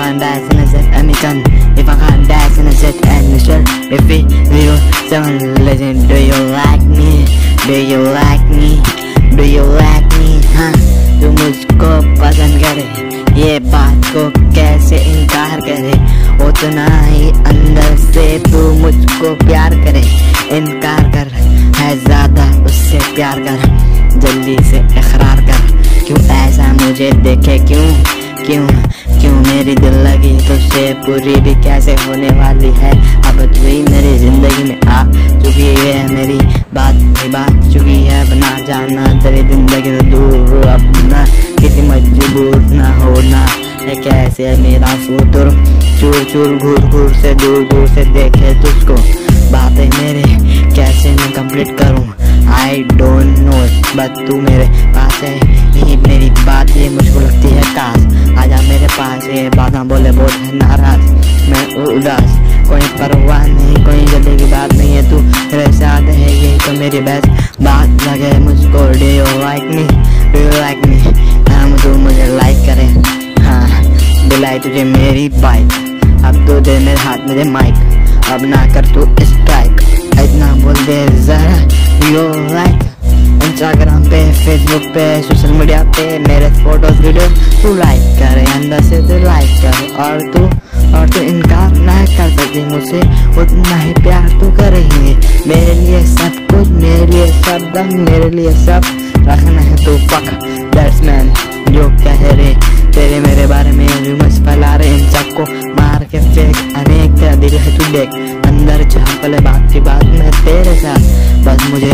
can't dance in a set, and me can. If I can't dance in a set and the shirt, if we 07 legend, do you like me? Do you like me? Do you like me? हाँ, तू मुझको पसंद करे, ये बात को कैसे इनकार करे? उतना ही अंदर से तू मुझको प्यार करे, इनकार कर है ज्यादा उससे प्यार कर, जल्दी से इकरार कर। क्यों ऐसा मुझे देखे, क्यों क्यों क्यों मेरी दिल लगी तुझसे पूरी भी कैसे होने वाली है? अब तू ही मेरी जिंदगी में आ चुकी है, मेरी बात चुकी है, बना जाना तेरी जिंदगी से दूर, अब ना किसी मजबूर ना होना है। कैसे मेरा फुतुर चूर चूर घूर घूर से दूर से देखे तुझको, बातें मेरे कैसे मैं कंप्लीट करूं? आई डोंट नो, बट तू मेरे पास है, यही मेरी बात ये मुझको लगती है काश आजा मेरे पास। ये बातें बोले बहुत है नाराज, मैं उदास, कोई परवाह नहीं, कोई जल्दी की बात नहीं है, तू मेरे साथ है, यही तो मेरी बेस्ट बात लगे मुझको। Do you like me? Do you like me? हाँ, तू मुझे लाइक करे, हाँ दिलाई तुझे मेरी बाइक, अब तो दे मेरे हाथ में दे माइक, अब ना कर तू स्ट्राइक, इतना बोल दे जरा। यू लाइक इंस्टाग्राम पे, फेसबुक पे, सोशल मीडिया पे मेरे फोटोज वीडियो तू लाइक करे, अंदर से तू लाइक करे, और तू इनकार ना कर सकती मुझसे, उतना ही प्यार तू करेंगे मेरे लिए, सब कुछ मेरे लिए, सब दम मेरे लिए, सब रखना है तू पक। दैट्स मैन जो कह रहे तेरे मेरे बारे में रूमर्स फैला रहे, इन सबको मार के फेंक, अनेक तेरा दिल है तू देख, अंदर झांपले बात की बात में तेरे साथ, बस मुझे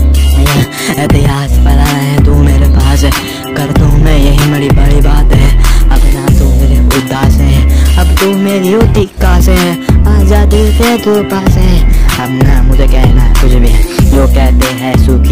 इतिहास पढ़ाना है, तू मेरे पास है, कर दूं मैं यही बड़ी बड़ी बात है, अब ना तू मेरे उदास है, अब तू मेरी होती काश है, आजा दिल से तू पास है, अब ना मुझे कहना कुछ भी जो कहते हैं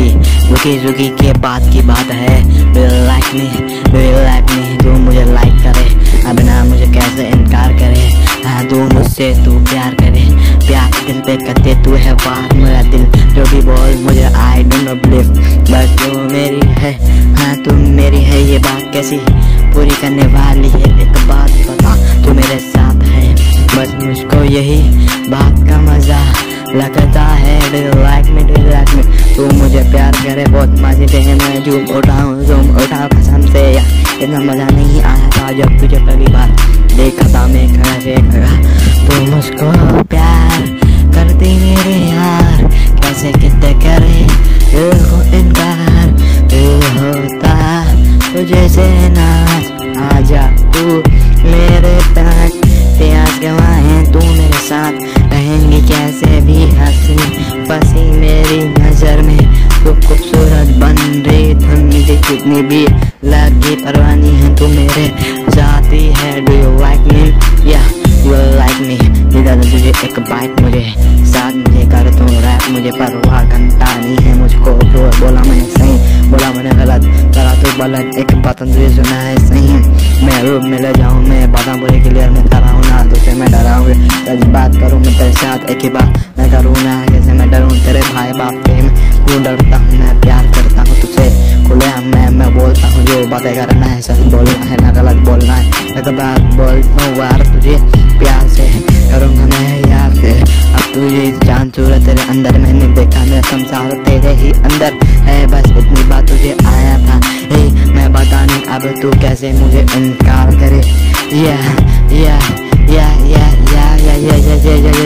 सुखी के बात की बात है। Do you like me? Do you like me? तू मुझे लाइक करे, अब ना मुझे कैसे इनकार करे, हाँ तू मुझसे तू प्यार करे, प्यार दिल पे करते तू है वार, मेरा दिल जो भी बोल मुझे आई डोंट बिलीव, बस तू मेरी है, हाँ तू मेरी है, ये बात कैसी पूरी करने वाली है? एक बात बता, तू मेरे साथ है, बस मुझको यही बात का मजा लगता है। Do you like me? Do you like me? तू मुझे प्यार करे, बहुत मजे थे, मैं झूम उठाऊं कसम से, यार इतना मजा नहीं आया था जब तुझे पहली बार देखा था मैं खड़ा से खड़ा। तू मुझको प्यार करती मेरे यार, कैसे कितने करे दिल को इनकार, दिल होता तुझे से नाच, आजा तू मेरे पास, प्यास गवाएं तू मेरे साथ, रहेंगी कैसे भी हंसी फंसी मेरी नजर में, तू खूबसूरत बन रही तुम मुझे कितनी भी लगी परवानी है, तू मेरे साथी है। Do you like me? या डू यू लाइक मी? इधर तुझे एक बाइक मुझे साथ मुझे कर तू रैप, मुझे परवाह घंटा नहीं है मुझको, जो बोला मैंने सही, बोला मैंने गलत, करा तो गलत, एक बात तुझे सुना है सही, मैं रूप में ले जाऊँ, मैं बातें बोले क्लियर मैं कराऊँ ना, तुझसे मैं डराऊँ, सच बात करूँ मैं तेरे साथ, एक ही बात मैं करूँ ना, कैसे मैं डरूँ तेरे भाई बाप से, क्यों डरता हूँ, मैं प्यार करता हूँ तुझसे खुले, मैं बोलता हूँ जो बातें करना है, सच बोलना है ना गलत बोलना है, एक बात बोलता हूँ यार तुझे प्यार से करूँगा मैं यार से, अब तुझे जान चूरा तेरे अंदर मैंने देखा, मेरा संसार तेरे ही अंदर है, बस इतनी बात तुझे आया था, मैं बता नहीं अब तू कैसे मुझे इनकार करे। या या या या या या या या या या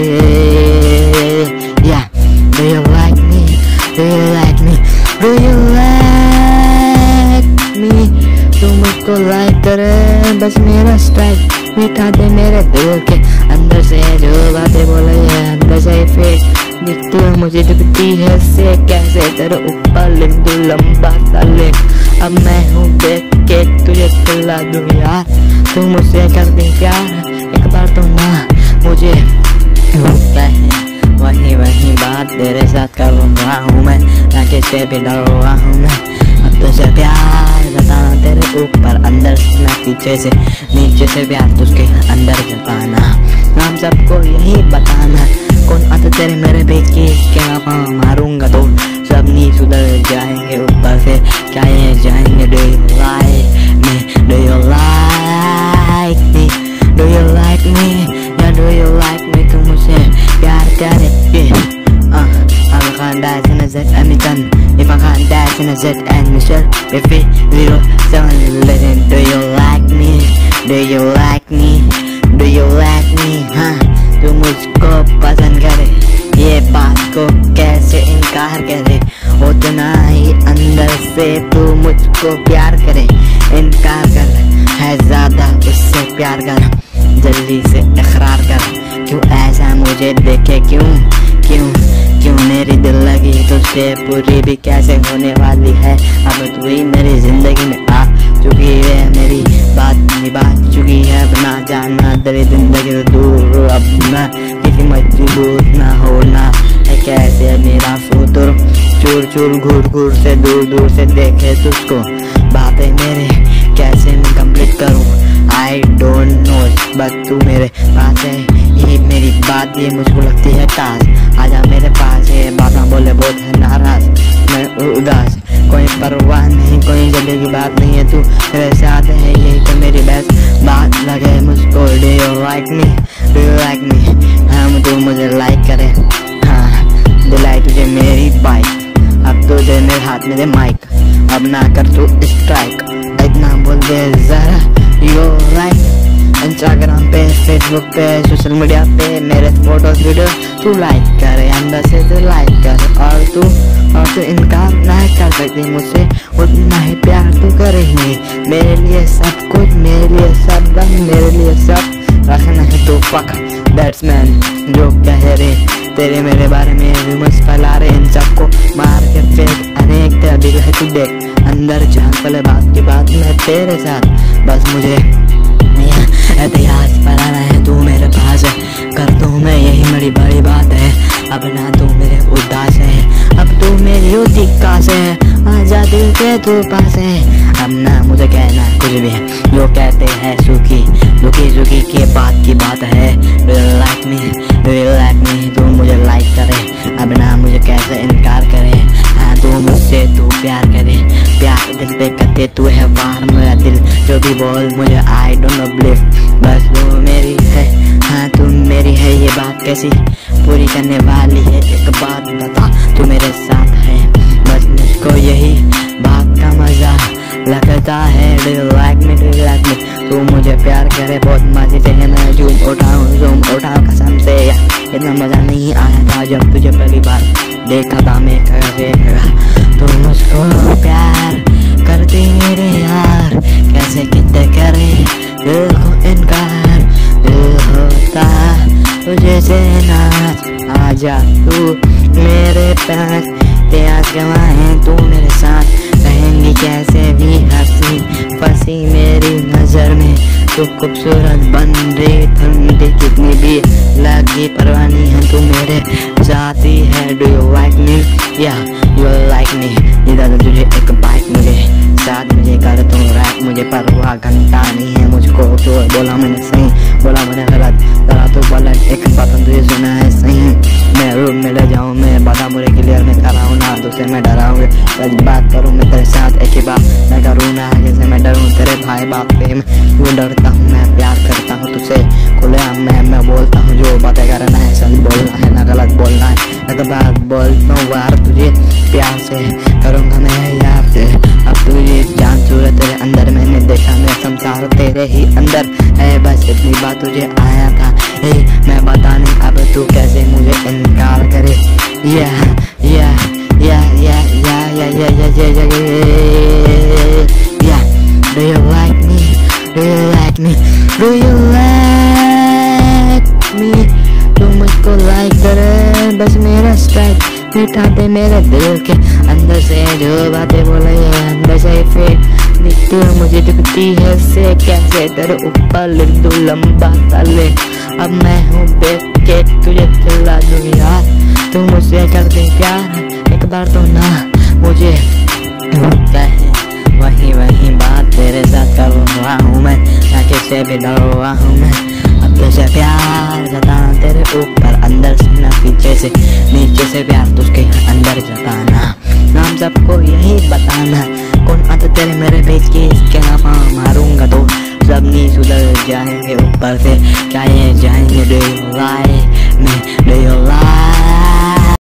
या do you like me? Do you like me? Do you like me? तू मुझको लाइक करे, बस मेरा स्ट्राइक मिटा दे मेरे दिल के अंदर से, जो बातें बोले है अंदर से फेक दिखती है मुझे, दिखती है से कैसे तेरे ऊपर लिख दूं लंबा सा लिख, अब मैं हूँ देख के तुझे खिला दूं यार, तू मुझसे कर दे प्यार एक बार तो ना, मुझे होता है वही बात तेरे साथ कर रहा हूँ मैं, ना किसी भी डर रहा हूँ मैं, अब तुझे प्यार जताना तेरे ऊपर अंदर से, ना पीछे से नीचे से प्यार तुझके अंदर जताना, हम सबको यही बताना, कौन आता तेरे मेरे बेकी क्या मारूंगा तो सब नी सुधर जाएंगे ऊपर से क्या ये जाएंगे। Do you like me? Do you like me? Do you if it 07 legend, do you like me? Do you like me? Do you like me? हाँ, तू मुझको पसंद करे, ये बात को कैसे इनकार करे, उतना ही अंदर से तू मुझको प्यार करे। इनकार कर है ज्यादा, उससे प्यार कर, जल्दी से इकरार कर, क्यों ऐसा मुझे देखे, क्यों क्यों क्यों मेरी दिल लगी तुझसे पूरी भी कैसे होने वाली है। अब तू ही मेरी जिंदगी में आ चुकी है, मेरी बात निभा चुकी है, अपना जाना तेरी जिंदगी से दूर, अब ना किसी मजबूर ना होना है, कैसे मेरा फुतूर चूर चूर घूर घूर से दूर दूर से देखे तुझको, बातें मेरे कैसे मैं कंप्लीट करूँ, आई डोंट नो, बस तू मेरे पास है, ये मेरी बात ये मुझको लगती है टास, आजा मेरे पास, ये बातें बोले बहुत है नाराज, मैं उदास, कोई परवाह नहीं, कोई जल्दी की बात नहीं है, तू मेरे साथ है, यही तो मेरी बेस्ट बात लगे मुझको। Do you like me? Do you like me? हाँ, तू मुझे लाइक करे, हाँ दिलाई तुझे मेरी बाइक, अब तुझे मेरे हाथ में दे माइक, अब ना कर तू स्ट्राइक, इतना बोल दे जरा यू लाइक। इंस्टाग्राम पे, फेसबुक पे, सोशल मीडिया पे मेरे फोटोज वीडियो तू लाइक करे, अंदर से तू लाइक कर, और तू इनकार नहीं कर सकती मुझसे, उतना ही प्यार तू करेंगी, मेरे लिए सब कुछ, मेरे लिए सब दम, मेरे लिए सब रखना है तू पक। बैट्समैन जो कह रहे तेरे मेरे बारे में रूमर्स फैला रहे, इन सबको मार के फेंक, अनेक दिल है तू देख, अंदर जान पले बात की बात मैं तेरे साथ, बस मुझे इतिहास बनाना है, तू मेरे पास है, कर दूँ मैं यही मेरी बड़ी बात है, अब ना तू मेरे उदास है, अब तू मेरी उदिकास है, आजा दिल के तू पास है, अब ना मुझे कहना कुछ भी है, जो कहते हैं सुखी दुखी सुखी के बात की बात है। Do you like me? Do you like me? तू मुझे लाइक करे, अब ना मुझे कैसे इनकार करे, हाँ तू मुझसे तू प्यार करे, प्यार दिल पे करते तू है वार, मेरा दिल जो भी बोल मुझे आई डोंट नो बिलीव, बस तू मेरी है, हाँ तू मेरी है, ये बात कैसी पूरी करने वाली है, एक बात बता तू मेरे साथ है, बस मुझको यही बात का मजा लगता है। Do you like me? Do you like me? तू मुझे प्यार करे बहुत मजे से, मैं झूम उठाऊं कसम से, इतना मजा नहीं आया था जब तुझे पहली बार देखा था मैं, तू मुझको प्यार करती मेरे यार, कैसे कितने करे दिल को इनकार, दिल होता तुझे से नाच, आजा तू मेरे पास, प्यास गवाए तू मेरे साथ, कहेंगी कैसे भी हंसी फंसी मेरी नजर में, तू खूबसूरत बन रही, ठंडी कितनी भी लगी परवानी है, तू मेरे साथी है। Do you like me? या यू लाइक मी? इधर तुझे एक बाइक मुझे साथ मुझे कर तू रैप, मुझे परवाह घंटा नहीं है मुझको, जो बोला मैंने सही बोला मैंने गलत, जरा तो बोला एक बात तुझे सुना है सही, मैं रूम में ले जाऊँ, मैं बता मुझे क्लियर में कराऊँ ना, तुझसे मैं डराऊँ, सच बात करूँ मैं तेरे साथ एक ही बात मैं करूँ ना, जैसे मैं डरूँ तेरे भाई बाप से, मैं डरता हूँ, मैं प्यार करता हूँ तुझसे खुले मैं बोलता हूँ, जो बातें करना है सच बोलना है ना गलत बोलना है, एक बात बोलता हूँ यार तुझे प्यार से करूँगा मैं यार से, अब तुझे जान सूरत तेरे अंदर मैंने देखा, मैं संसार तेरे ही अंदर है, बस इतनी बात तुझे आया था मैं बताने, अब तू कैसे मुझे इनकार करे, या या या या या या या या या या। Do you like me? Do you like me? Do you like me? तू मुझको लाइक करे, बस मेरा स्ट्राइक मिटा दे मेरे दिल के अंदर से, जो बातें बोले अंदर से फेक दिखती है मुझे, दिखती है से कैसे तेरे ऊपर लिख दूं लंबा ताले, अब मैं हूँ बेके तुझे चिल्ला दूँ यार, तू मुझसे कर दे प्यार एक बार तो ना, मुझे कहे वही बात तेरे साथ कर रहा हूँ मैं, ना किससे भी डर रहा हूँ मैं, अब तुझे प्यार जताना तेरे ऊपर अंदर से ना पीछे से नीचे से प्यार तुझके अंदर जताना, नाम सबको यही बताना, कौन आता तेरे मेरे बीच की इसके नामा मारूंगा तो सब नहीं सुधर जाएंगे ऊपर से क्या ये जाएंगे। Do you like